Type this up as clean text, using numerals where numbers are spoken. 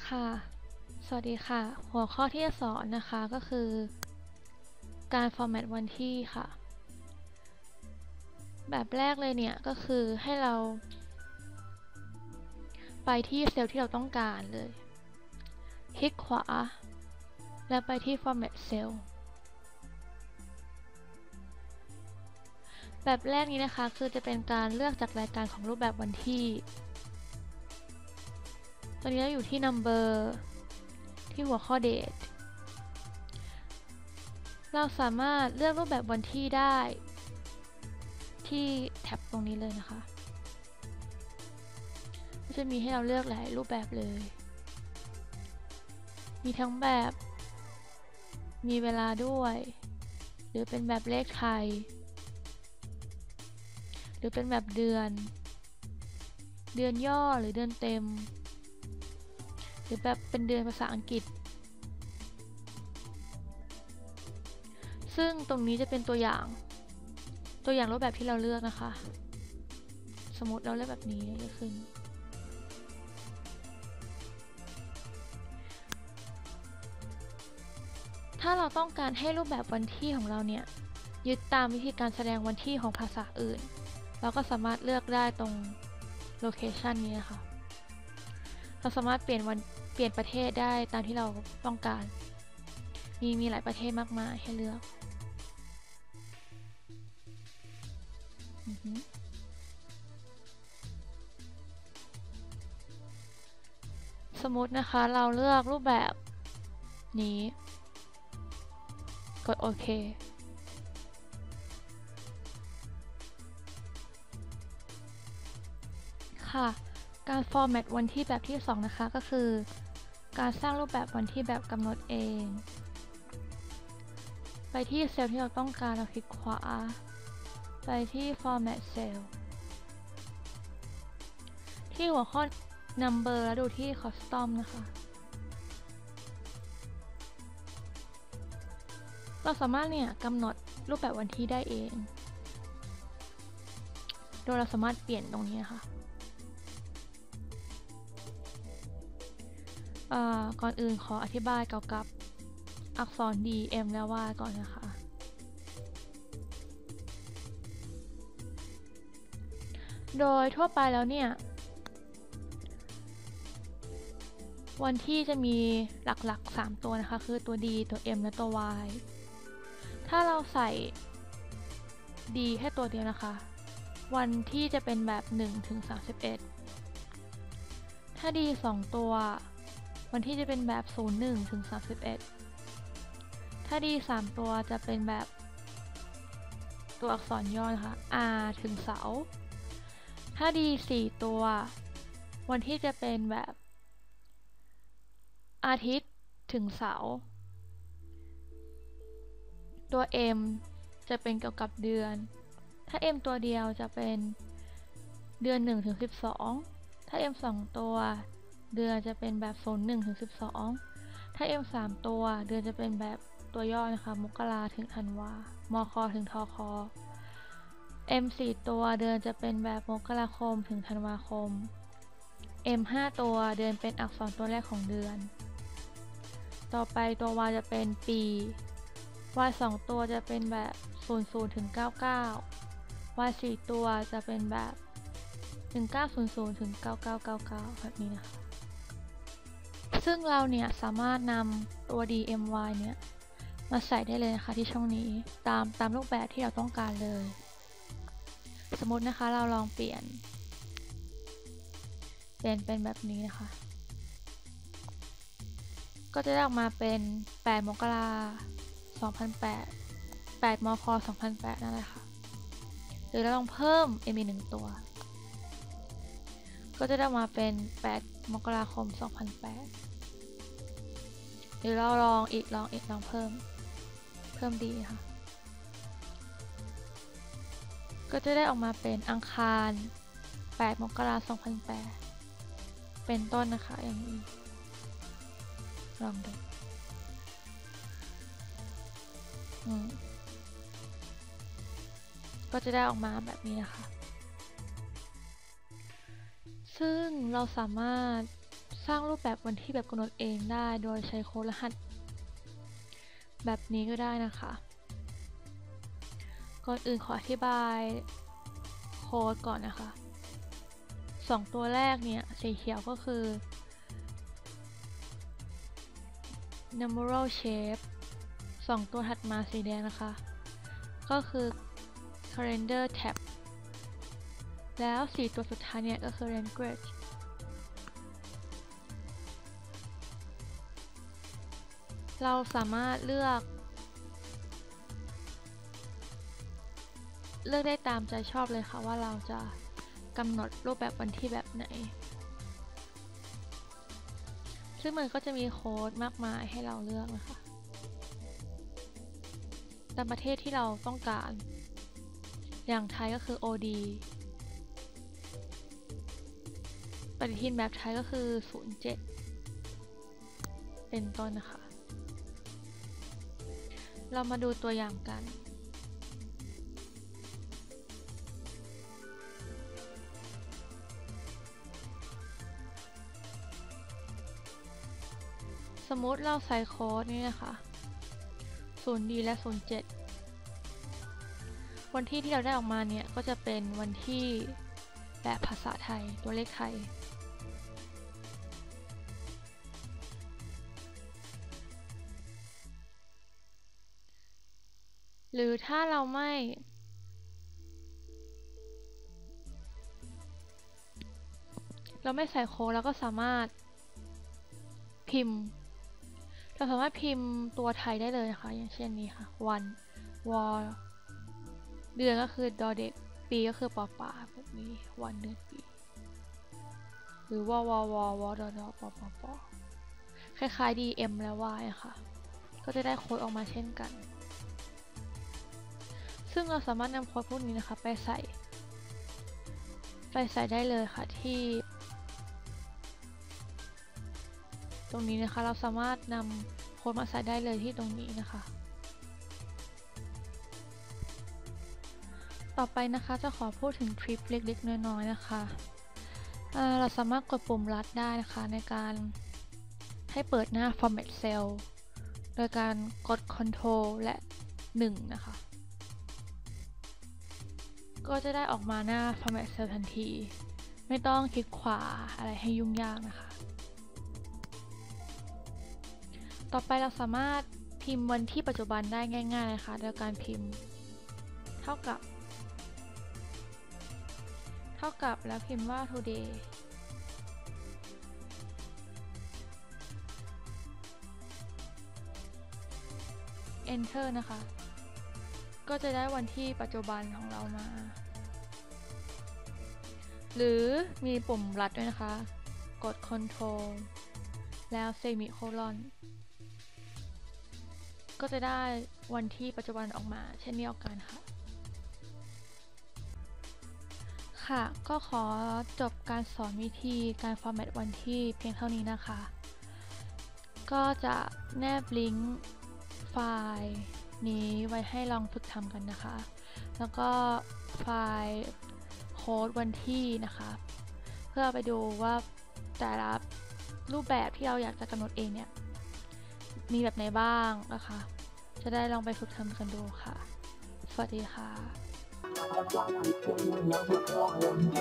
ค่ะสวัสดีค่ะ หัวข้อที่จะสอนนะคะก็คือการ format วันที่ค่ะ แบบแรกเลยเนี่ยก็คือให้เราไปที่เซลล์ที่เราต้องการเลย คลิกขวา แล้วไปที่ format cell แบบแรกนี้นะคะคือจะเป็นการเลือกจากรายการของรูปแบบวันที่ ตอนนี้เราอยู่ที่ number ที่หัวข้อ date เราสามารถเลือกรูปแบบวันที่ได้ที่แท็บตรงนี้เลยนะคะก็จะมีให้เราเลือกหลายรูปแบบเลย มีทั้งแบบมีเวลาด้วย หรือเป็นแบบเลขไทย หรือเป็นแบบเดือน เดือนย่อหรือเดือนเต็ม หรือแบบเป็นเดือนภาษาอังกฤษ ซึ่งตรงนี้จะเป็นตัวอย่างรูปแบบที่เราเลือกนะคะ สมมติเราเลือกแบบนี้จะขึ้น ถ้าเราต้องการให้รูปแบบวันที่ของเราเนี่ยยึดตามวิธีการแสดงวันที่ของภาษาอื่น เราก็สามารถเลือกได้ตรงโลเคชันนี้นะคะ เราสามารถเปลี่ยนประเทศได้ตามที่เราต้องการ มีหลายประเทศมากมายให้เลือก สมมตินะคะเราเลือกรูปแบบนี้ กดโอเค ค่ะ การ format วันที่แบบที่2นะคะก็คือการสร้างรูปแบบวันที่แบบกำหนดเอง ไปที่เซลล์ที่เราต้องการเราคลิกขวา ไปที่ format cell ที่หัวข้อ number แล้วดูที่ custom นะคะ เราสามารถเนี่ยกำหนดรูปแบบวันที่ได้เอง โดยเราสามารถเปลี่ยนตรงนี้ค่ะก่อนอื่นขออธิบายเกี่ยวกับอักษร D M และ Y ก่อนนะคะ โดยทั่วไปแล้วเนี่ยวันที่จะมีหลักๆ3ตัวนะคะคือตัว D ตัว M และตัว Y ถ้าเราใส่ D แค่ตัวเดียวนะคะวันที่จะเป็นแบบ1 ถึง 31ถ้า D 2ตัววันที่จะเป็นแบบ01 ถึง 31ถ้า D 3ตัวจะเป็นแบบตัวอักษรย่อนะคะ R ถึงเสาร์ถ้า D 4ตัววันที่จะเป็นแบบอาทิตย์ถึงเสาร์ตัว M จะเป็นเกี่ยวกับเดือนถ้า M ตัวเดียวจะเป็นเดือน1 ถึง 12ถ้า M 2ตัวเดือนจะเป็นแบบ01 ถึง 12ถ้า M 3ตัวเดือนจะเป็นแบบตัวย่อนะคะมกราถึงธันวามคถึงทคM 4ตัวเดือนจะเป็นแบบมกราคมถึงธันวาคม M 5ตัวเดือนเป็นอักษรตัวแรกของเดือนต่อไปตัว Y จะเป็นปี Y 2ตัวจะเป็นแบบ00 ถึง 99 Y 4ตัวจะเป็นแบบ1900 ถึง 9999แบบนี้นะคะซึ่งเราเนี่ยสามารถนำตัว DMY เนี่ยมาใส่ได้เลยนะคะที่ช่องนี้ตามรูปแบบที่เราต้องการเลยสมมตินะคะเราลองเปลี่ยนเป็นแบบนี้นะคะก็จะได้ออกมาเป็น8มกรา2008 8มค2008นั่นแหละค่ะหรือเราลองเพิ่ม m อีก1ตัวก็จะได้ออกมาเป็น8มกราคม2008หรือเราลองเพิ่มดีค่ะก็จะได้ออกมาเป็นอังคาร8มกราคม2008เป็นต้นนะคะอย่างนี้ลองดูก็จะได้ออกมาแบบนี้นะคะซึ่งเราสามารถสร้างรูปแบบวันที่แบบกำหนดเองได้โดยใช้โค้ดรหัสแบบนี้ก็ได้นะคะก่อนอื่นขออธิบายโค้ดก่อนนะคะ2ตัวแรกเนี่ยสีเขียวก็คือ numeral shape 2ตัวถัดมาสีแดงนะคะก็คือ calendar tab แล้ว4ตัวสุดท้ายเนี่ยก็คือ language เราสามารถเลือกได้ตามใจชอบเลยค่ะว่าเราจะกำหนดรูปแบบวันที่แบบไหนซึ่งมันก็จะมีโค้ดมากมายให้เราเลือกนะคะตามประเทศที่เราต้องการอย่างไทยก็คือ OD ปฏิทินแบบไทยก็คือ 07 เป็นต้นนะคะเรามาดูตัวอย่างกันสมมุติเราใส่โค้ดนี่นะคะ 0D และ 07 วันที่ที่เราได้ออกมาเนี่ยก็จะเป็นวันที่แบบภาษาไทยตัวเลขไทยหรือถ้าเราไม่ใส่โค้ดเราก็สามารถพิมพ์ตัวไทยได้เลยนะคะอย่างเช่นนี้ค่ะวันวอเดือนก็คือดอเด็กปีก็คือปอปาแบบนี้วันเดือนปีหรือวอดอปอปอคล้ายๆ DM และ Y ค่ะก็จะได้โค้ดออกมาเช่นกันซึ่งเราสามารถนำโค้ดพวกนี้นะคะไปใส่ได้เลยค่ะที่ตรงนี้นะคะเราสามารถนำโค้ดมาใส่ได้เลยที่ตรงนี้นะคะต่อไปนะคะจะขอพูดถึงทริปเล็กๆน้อยๆนะคะเราสามารถกดปุ่มลัดได้นะคะในการให้เปิดหน้า format cell โดยการกด Ctrl และ 1 นะคะก็จะได้ออกมาหน้า format cell ทันทีไม่ต้องคลิกขวาอะไรให้ยุ่งยากนะคะต่อไปเราสามารถพิมพ์วันที่ปัจจุบันได้ง่ายๆนะคะโดยการพิมพ์เท่ากับแล้วพิมพ์ว่า today enter นะคะก็จะได้วันที่ปัจจุบันของเรามาหรือมีปุ่มลัดด้วยนะคะกด Ctrl แล้ว semicolon ก็จะได้วันที่ปัจจุบันออกมาเช่นเดียวกันค่ะก็ขอจบการสอนวิธีการ format วันที่เพียงเท่านี้นะคะก็จะแนบลิงก์ไฟล์นี้ไว้ให้ลองฝึกทำกันนะคะแล้วก็ไฟล์โค้ดวันที่นะคะเพื่อไปดูว่าแต่ละรูปแบบที่เราอยากจะกำหนดเองเนี่ยมีแบบไหนบ้างนะคะจะได้ลองไปฝึกทำกันดูค่ะสวัสดีค่ะ